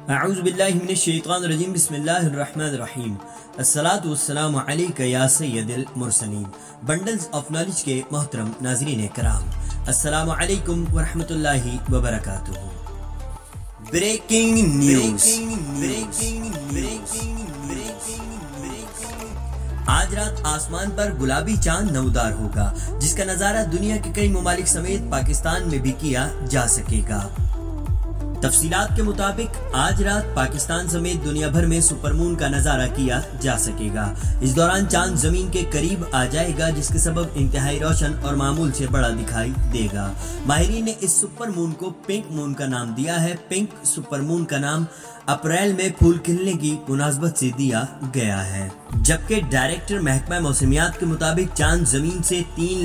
अऊज़ु बिल्लाहि मिनश शैतानिर रजीम बिस्मिल्लाहिर रहमानिर रहीम। अस्सलातु वस्सलामु अलैका या सय्यदुल मुरसलीन। बंडल्स ऑफ नॉलेज के मोहतरम नाज़रीन कराम, अस्सलामु अलैकुम व रहमतुल्लाहि व बरकातुहू। Breaking news. आज रात आसमान पर गुलाबी चांद नमदार होगा, जिसका नजारा दुनिया के कई ममालिक समेत पाकिस्तान में भी किया जा सकेगा। तफसीलात के मुताबिक आज रात पाकिस्तान समेत दुनिया भर में सुपरमून का नजारा किया जा सकेगा। इस दौरान चांद जमीन के करीब आ जाएगा, जिसके सबब इंतहाई रोशन और मामूल से बड़ा दिखाई देगा। माहिरीन ने इस सुपरमून को पिंक मून का नाम दिया है। पिंक सुपरमून का नाम अप्रैल में फूल खिलने की मुनासबत से दिया गया है, जबकि डायरेक्टर महकमा मौसमियात के मुताबिक चांद जमीन से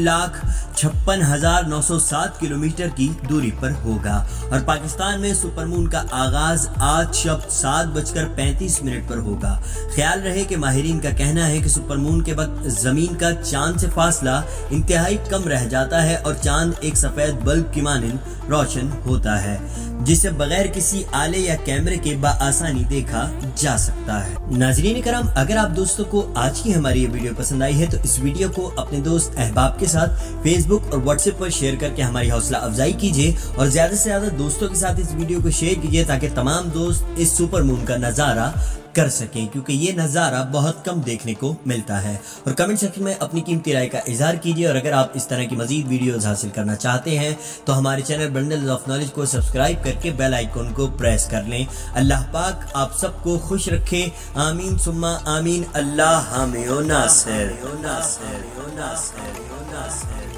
3,56,907 किलोमीटर की दूरी पर होगा और पाकिस्तान में सुपरमून का आगाज आज शब 7:35 पर होगा। ख्याल रहे कि माहिरीन का कहना है कि सुपरमून के वक्त जमीन का चांद से फासला इंतहाई कम रह जाता है और चांद एक सफेद बल्ब की मानिंद रोशन होता है, जिसे बगैर किसी आले या कैमरे के आसानी देखा जा सकता है। नाज़रीन करम, अगर आप दोस्तों को आज की हमारी ये वीडियो पसंद आई है तो इस वीडियो को अपने दोस्त अहबाब के साथ फेसबुक और व्हाट्सएप पर शेयर करके हमारी हौसला अफजाई कीजिए और ज्यादा से ज्यादा दोस्तों के साथ इस वीडियो को शेयर कीजिए ताकि तमाम दोस्त इस सुपरमून का नजारा कर सकें, क्योंकि ये नज़ारा बहुत कम देखने को मिलता है। और कमेंट सेक्शन में अपनी कीमती राय का इजहार कीजिए और अगर आप इस तरह की मजीद वीडियोस हासिल करना चाहते हैं तो हमारे चैनल बंडल्स ऑफ नॉलेज को सब्सक्राइब करके बेल आइकन को प्रेस कर लें। अल्लाह पाक आप सबको खुश रखे, आमीन सुम्मा आमीन। अल्लाह हामी ओ नासिर।